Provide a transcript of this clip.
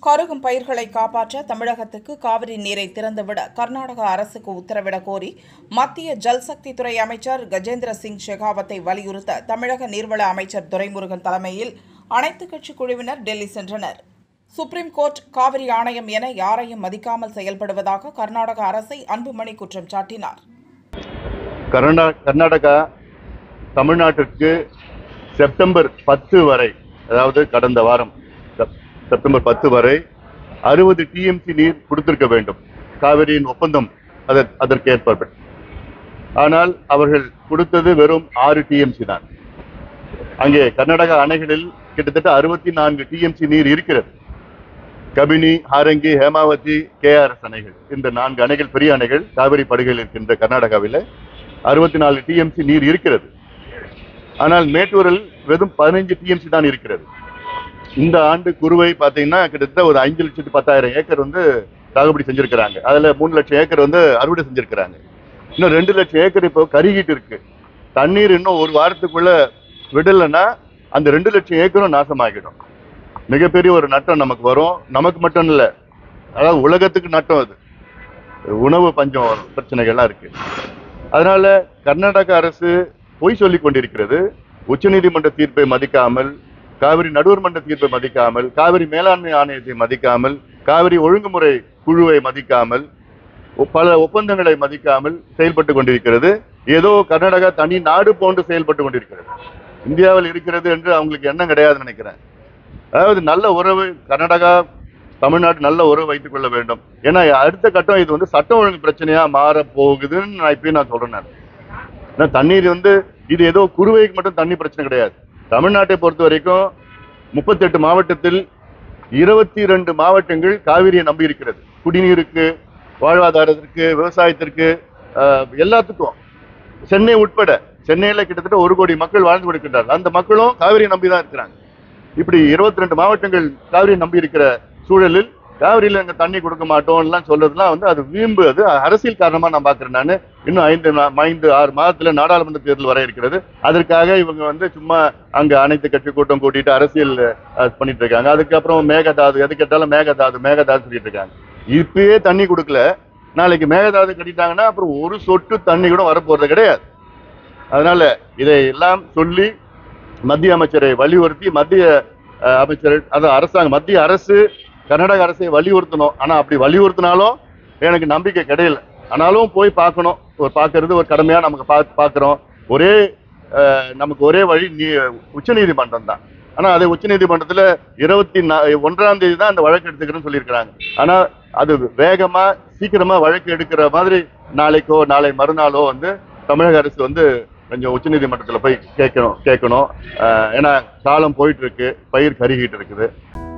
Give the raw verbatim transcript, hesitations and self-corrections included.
கருகும் பயிர்களை காப்பாற்ற தமிழகத்துக்கு காவிரி நீரை திறந்துவிட கர்நாடக அரசுக்கு உத்தரவிடக் கோரி மத்திய ஜல்சக்தி துறை அமைச்சர் கஜேந்திர சிங் ஷெகாவத்தை வலியுறுத்த தமிழக நீர்வள அமைச்சர் துரைமுருகன் தலைமையில் அனைத்துக் கட்சி குழுவினர் டெல்லி சென்றனர். சுப்ரீம் கோர்ட் காவிரி ஆணையம் என யாரையும் மதிக்காமல் செயல்படுவதாக கர்நாடக அரசை அன்புமணி குற்றம் சாட்டினார். கர்நாடகா தமிழ்நாட்டிற்கு செப்டம்பர் பத்து வரை, அதாவது கடந்த வாரம் செப்டம்பர் பத்து வரை அறுபது டிஎம்சி நீர் கொடுத்திருக்க வேண்டும். காவிரியின் ஒப்பந்தம் அதற்கு ஏற்ப. ஆனால் அவர்கள் கொடுத்தது வெறும் ஆறு டிஎம்சி தான். அங்கே கர்நாடக அணைகளில் கிட்டத்தட்ட அறுபத்தி நான்கு டிஎம்சி நீர் இருக்கிறது. கபினி, ஹாரங்கி, ஹேமாவதி, கேஆர்எஸ் அணைகள், இந்த நான்கு அணைகள் பெரிய அணைகள் காவிரி படுகையில் இருக்கின்ற கர்நாடகாவில் அறுபத்தி நாலு டிஎம்சி நீர் இருக்கிறது. ஆனால் மேட்டூரில் வெறும் பதினைஞ்சு டிஎம்சி தான் இருக்கிறது. இந்த ஆண்டு குறுவை பார்த்தீங்கன்னா கிட்டத்தட்ட ஒரு அஞ்சு லட்சத்து பத்தாயிரம் ஏக்கர் வந்து சாகுபடி செஞ்சிருக்கிறாங்க. அதுல மூணு லட்சம் ஏக்கர் வந்து அறுவடை செஞ்சிருக்கிறாங்க. இன்னும் ரெண்டு லட்சம் ஏக்கர் இப்போ கருகிட்டு இருக்கு. தண்ணீர் இன்னும் ஒரு வாரத்துக்குள்ள விடலைன்னா அந்த ரெண்டு லட்சம் ஏக்கரும் நாசமாகிடும். மிகப்பெரிய ஒரு நட்டம் நமக்கு வரும். நமக்கு மட்டும் இல்லை, அதாவது உலகத்துக்கு நட்டம். அது உணவு பஞ்சம் பிரச்சனைகள்லாம் இருக்கு. அதனால கர்நாடக அரசு பொய் சொல்லி கொண்டிருக்கிறது. உச்சநீதிமன்ற தீர்ப்பை மதிக்காமல், காவிரி நடுவர் மன்ற தீர்ப்பை மதிக்காமல், காவிரி மேலாண்மை ஆணையத்தை மதிக்காமல், காவிரி ஒழுங்குமுறை குழுவை மதிக்காமல், பல ஒப்பந்தங்களை மதிக்காமல் செயல்பட்டு கொண்டிருக்கிறது. ஏதோ கர்நாடகா தனி நாடு போன்று செயல்பட்டு கொண்டிருக்கிறது. இந்தியாவில் இருக்கிறது என்று அவங்களுக்கு எண்ணம் கிடையாதுன்னு நினைக்கிறேன். அதாவது நல்ல உறவு, கர்நாடகா தமிழ்நாடு நல்ல உறவு வைத்துக் கொள்ள வேண்டும். ஏன்னா அடுத்த கட்டம் இது வந்து சட்டம் ஒழுங்கு பிரச்சனையா மாற போகுதுன்னு நான் இப்பயும் நான் சொல்றேன். தண்ணீர் வந்து இது ஏதோ குறுவைக்கு மட்டும் தண்ணி பிரச்சனை கிடையாது. தமிழ்நாட்டை பொறுத்த வரைக்கும் முப்பத்தி எட்டு மாவட்டத்தில் இருபத்தி இரண்டு மாவட்டங்கள் காவிரியை நம்பி இருக்கிறது. குடிநீருக்கு, வாழ்வாதாரத்திற்கு, விவசாயத்திற்கு, எல்லாத்துக்கும். சென்னை உட்பட, சென்னையில கிட்டத்தட்ட ஒரு கோடி மக்கள் வாழ்ந்து கொடுக்கின்றார்கள். அந்த மக்களும் காவிரியை நம்பிதான் இருக்கிறாங்க. இப்படி இருபத்தி ரெண்டு மாவட்டங்கள் காவிரியை நம்பி இருக்கிற சூழலில் காவிரியில எங்க தண்ணி கொடுக்க மாட்டோம் எல்லாம் சொல்றதுலாம் வந்து அது வீம்பு. அது அரசியல் காரணமா நான் பாக்குறேன். நான் இன்னும் ஐந்து ஐந்து ஆறு மாதத்துல நாடாளுமன்ற தேர்தல் வர இருக்கிறது. அதற்காக இவங்க வந்து சும்மா அங்க அனைத்து கட்சி கூட்டம் கூட்டிட்டு அரசியல் பண்ணிட்டு இருக்காங்க. அதுக்கப்புறம் மேகதாது, எது கேட்டாலும் மேகதாது மேகதாது சொல்லிட்டு இருக்காங்க. இப்பயே தண்ணி கொடுக்கல, நாளைக்கு மேகதாது கட்டிட்டாங்கன்னா அப்புறம் ஒரு சொட்டு தண்ணி கூட வரப்போறது கிடையாது. அதனால இதை எல்லாம் சொல்லி மத்திய அமைச்சரை வலியுறுத்தி, மத்திய அமைச்சர் அது அரசாங்கம், மத்திய அரசு கர்நாடக அரசை வலியுறுத்தணும். ஆனா அப்படி வலியுறுத்தினாலும் எனக்கு நம்பிக்கை கிடையல. ஆனாலும் போய் பார்க்கணும். ஒரு பார்க்கறது ஒரு கடமையா நமக்கு பா பார்க்கிறோம். ஒரே நமக்கு ஒரே வழி நீ உச்ச நீதிமன்றம் தான். ஆனா அது உச்ச நீதிமன்றத்துல இருபத்தி ஒன்றாம் தேதி தான் அந்த வழக்கு எடுத்துக்கிறேன்னு சொல்லியிருக்கிறாங்க. ஆனா அது வேகமா சீக்கிரமா வழக்கு எடுக்கிற மாதிரி நாளைக்கோ நாளை மறுநாளோ வந்து தமிழக அரசு வந்து கொஞ்சம் உச்ச நீதிமன்றத்துல போய் கேட்கணும் கேட்கணும் ஏன்னா காலம் போயிட்டு இருக்கு, பயிர் கருகிட்டு இருக்குது.